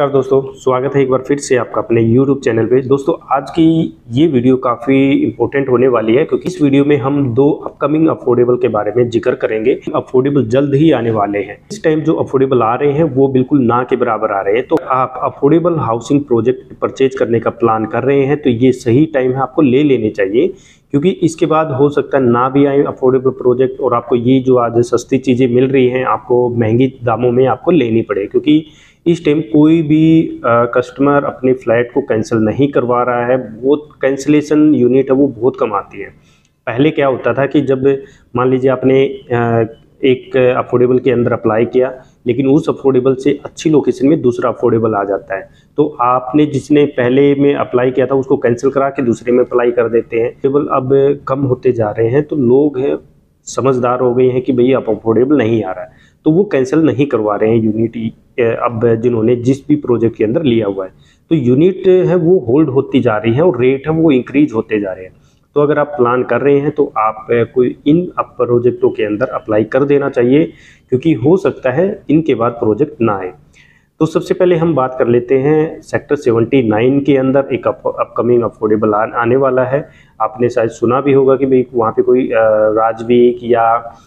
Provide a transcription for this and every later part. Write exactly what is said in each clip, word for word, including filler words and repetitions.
नमस्कार दोस्तों, स्वागत है एक बार फिर से आपका अपने YouTube चैनल पे। दोस्तों आज की ये वीडियो काफ़ी इम्पोर्टेंट होने वाली है क्योंकि इस वीडियो में हम दो अपकमिंग अफोर्डेबल के बारे में जिक्र करेंगे। अफोर्डेबल जल्द ही आने वाले हैं। इस टाइम जो अफोर्डेबल आ रहे हैं वो बिल्कुल ना के बराबर आ रहे हैं। तो आप अफोर्डेबल हाउसिंग प्रोजेक्ट परचेज करने का प्लान कर रहे हैं तो ये सही टाइम है, आपको ले लेने चाहिए, क्योंकि इसके बाद हो सकता है ना भी आए अफोर्डेबल प्रोजेक्ट और आपको ये जो आज सस्ती चीज़ें मिल रही हैं आपको महंगी दामों में आपको लेनी पड़े। क्योंकि इस टाइम कोई भी कस्टमर अपने फ्लैट को कैंसिल नहीं करवा रहा है। वो कैंसिलेशन यूनिट है वो बहुत कम आती है। पहले क्या होता था कि जब मान लीजिए आपने आ, एक अफोर्डेबल के अंदर अप्लाई किया लेकिन उस अफोर्डेबल से अच्छी लोकेशन में दूसरा अफोर्डेबल आ जाता है, तो आपने जिसने पहले में अप्लाई किया था उसको कैंसिल करा के दूसरे में अप्लाई कर देते हैं। अफोर्डेबल अब कम होते जा रहे हैं तो लोग हैं समझदार हो गए हैं कि भैया अब अफोर्डेबल नहीं आ रहा है तो वो कैंसिल नहीं करवा रहे हैं यूनिट अब जिन्होंने जिस भी प्रोजेक्ट के अंदर लिया हुआ है। तो यूनिट है वो होल्ड होती जा रही है और रेट है वो इंक्रीज होते जा रहे हैं। तो अगर आप प्लान कर रहे हैं तो आप कोई इन प्रोजेक्टों के अंदर अप्लाई कर देना चाहिए, क्योंकि हो सकता है इनके बाद प्रोजेक्ट ना आए। तो सबसे पहले हम बात कर लेते हैं सेक्टर उन्यासी के अंदर एक अपकमिंग अफोर्डेबल आने वाला है। आपने शायद सुना भी होगा कि भाई वहाँ पे कोई राजवीक या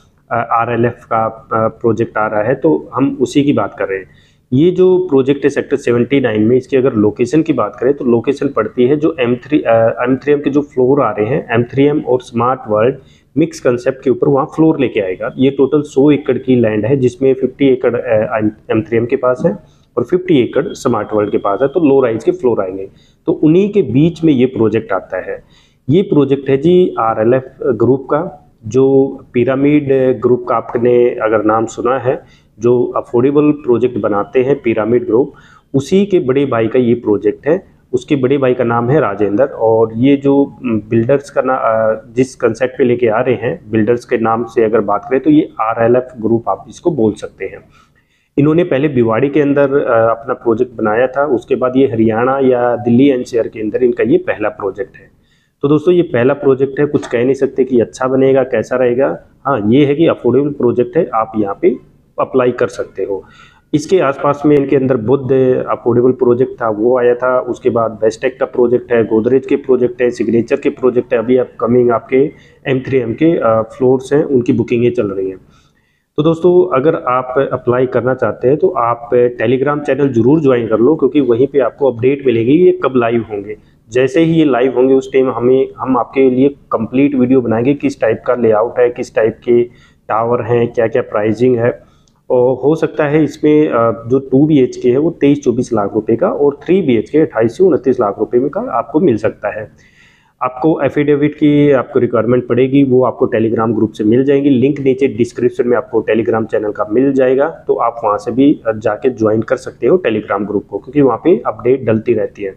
आर एल एफ का प्रोजेक्ट आ रहा है, तो हम उसी की बात कर रहे हैं। ये जो प्रोजेक्ट है सेक्टर उन्यासी में, इसकी अगर लोकेशन की बात करें तो लोकेशन पड़ती है जो M three M three M के जो फ्लोर आ रहे हैं, एम थ्री एम और स्मार्ट वर्ल्ड मिक्स कंसेप्ट के ऊपर वहाँ फ्लोर लेके आएगा। ये टोटल सौ एकड़ की लैंड है जिसमें पचास एकड़ एम थ्री एम के पास है और पचास एकड़ स्मार्ट वर्ल्ड के पास है। तो लो राइज के फ्लोर आएंगे, तो उन्हीं के बीच में ये प्रोजेक्ट आता है। ये प्रोजेक्ट है जी आर एल एफ ग्रुप का, जो पिरामिड ग्रुप का आपने अगर नाम सुना है, जो अफोर्डेबल प्रोजेक्ट बनाते हैं पिरामिड ग्रुप, उसी के बड़े भाई का ये प्रोजेक्ट है। उसके बड़े भाई का नाम है राजेंद्र, और ये जो बिल्डर्स का ना जिस कंसेप्ट पे लेके आ रहे हैं, बिल्डर्स के नाम से अगर बात करें तो ये आर एल एफ ग्रुप आप इसको बोल सकते हैं। इन्होंने पहले भिवाड़ी के अंदर अपना प्रोजेक्ट बनाया था, उसके बाद ये हरियाणा या दिल्ली एन सी आर के अंदर इनका ये पहला प्रोजेक्ट है। तो दोस्तों ये पहला प्रोजेक्ट है, कुछ कह नहीं सकते कि अच्छा बनेगा कैसा रहेगा। हाँ, ये है कि अफोर्डेबल प्रोजेक्ट है, आप यहाँ पे अप्लाई कर सकते हो। इसके आसपास में इनके अंदर बुद्ध अफोर्डेबल प्रोजेक्ट था वो आया था, उसके बाद बेस्टेक का प्रोजेक्ट है, गोदरेज के प्रोजेक्ट है, सिग्नेचर के प्रोजेक्ट है। अभी अपकमिंग आपके एम थ्री एम के फ्लोर्स हैं, उनकी बुकिंगें चल रही हैं। तो दोस्तों अगर आप अप्लाई करना चाहते हैं तो आप टेलीग्राम चैनल जरूर ज्वाइन कर लो, क्योंकि वहीं पे आपको अपडेट मिलेगी ये कब लाइव होंगे। जैसे ही ये लाइव होंगे उस टाइम हमें हम आपके लिए कंप्लीट वीडियो बनाएंगे, किस टाइप का लेआउट है, किस टाइप के टावर हैं, क्या क्या प्राइसिंग है। और हो सकता है इसमें जो टू बी एच के है वो तेईस चौबीस लाख रुपए का और थ्री बी एच के अट्ठाईस से उनतीस लाख रुपए में का आपको मिल सकता है। आपको एफिडेविट की आपको रिक्वायरमेंट पड़ेगी, वो आपको टेलीग्राम ग्रुप से मिल जाएंगी। लिंक नीचे डिस्क्रिप्शन में आपको टेलीग्राम चैनल का मिल जाएगा, तो आप वहाँ से भी जाके ज्वाइन कर सकते हो टेलीग्राम ग्रुप को, क्योंकि वहाँ पे अपडेट डलती रहती है।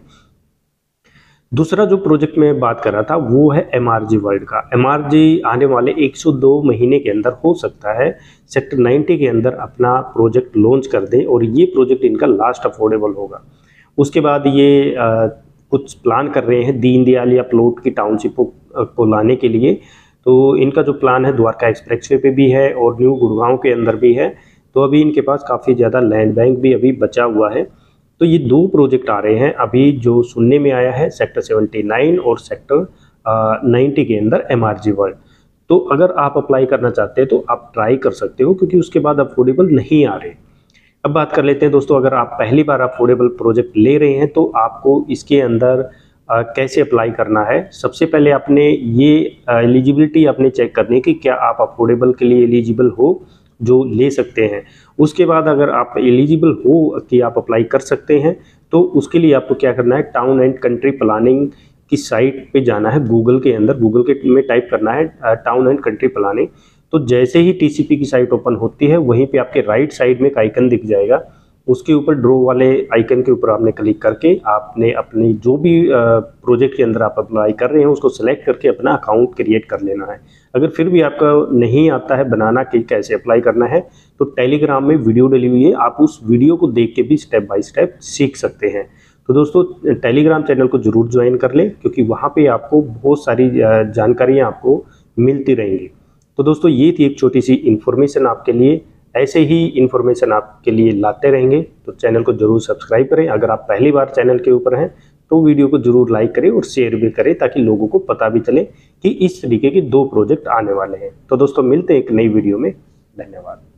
दूसरा जो प्रोजेक्ट में बात कर रहा था वो है एम आर जी वर्ल्ड का। एम आर जी आने वाले एक सौ दो महीने के अंदर हो सकता है सेक्टर नब्बे के अंदर अपना प्रोजेक्ट लॉन्च कर दें, और ये प्रोजेक्ट इनका लास्ट अफोर्डेबल होगा। उसके बाद ये आ, कुछ प्लान कर रहे हैं दीनदयाल या प्लॉट की टाउनशिप को लाने के लिए। तो इनका जो प्लान है द्वारका एक्सप्रेसवे पे भी है और न्यू गुड़गांव के अंदर भी है। तो अभी इनके पास काफ़ी ज़्यादा लैंड बैंक भी अभी बचा हुआ है। तो ये दो प्रोजेक्ट आ रहे हैं अभी जो सुनने में आया है, सेक्टर उन्यासी और सेक्टर नब्बे के अंदर एम आर जी वर्ल्ड। तो अगर आप अप्लाई करना चाहते हैं तो आप ट्राई कर सकते हो, क्योंकि उसके बाद अफोर्डेबल नहीं आ रहे। अब बात कर लेते हैं दोस्तों, अगर आप पहली बार अफोर्डेबल प्रोजेक्ट ले रहे हैं तो आपको इसके अंदर आ, कैसे अप्लाई करना है। सबसे पहले आपने ये एलिजिबिलिटी आपने चेक करनी है कि क्या आप अफोर्डेबल के लिए एलिजिबल हो जो ले सकते हैं। उसके बाद अगर आप एलिजिबल हो कि आप अप्लाई कर सकते हैं तो उसके लिए आपको क्या करना है, टाउन एंड कंट्री प्लानिंग की साइट पे जाना है। गूगल के अंदर गूगल के में टाइप करना है टाउन एंड कंट्री प्लानिंग। तो जैसे ही टीसीपी की साइट ओपन होती है वहीं पे आपके राइट साइड में एक आइकन दिख जाएगा, उसके ऊपर ड्रॉ वाले आइकन के ऊपर आपने क्लिक करके आपने अपनी जो भी प्रोजेक्ट के अंदर आप अप्लाई कर रहे हैं उसको सिलेक्ट करके अपना अकाउंट क्रिएट कर लेना है। अगर फिर भी आपका नहीं आता है बनाना कि कैसे अप्लाई करना है, तो टेलीग्राम में वीडियो डली हुई है, आप उस वीडियो को देख के भी स्टेप बाय स्टेप सीख सकते हैं। तो दोस्तों टेलीग्राम चैनल को जरूर ज्वाइन कर लें, क्योंकि वहाँ पे आपको बहुत सारी जानकारियाँ आपको मिलती रहेंगी। तो दोस्तों ये थी एक छोटी सी इन्फॉर्मेशन आपके लिए। ऐसे ही इन्फॉर्मेशन आपके लिए लाते रहेंगे, तो चैनल को जरूर सब्सक्राइब करें। अगर आप पहली बार चैनल के ऊपर हैं तो वीडियो को जरूर लाइक करें और शेयर भी करें, ताकि लोगों को पता भी चले कि इस तरीके के दो प्रोजेक्ट आने वाले हैं। तो दोस्तों मिलते हैं एक नई वीडियो में। धन्यवाद।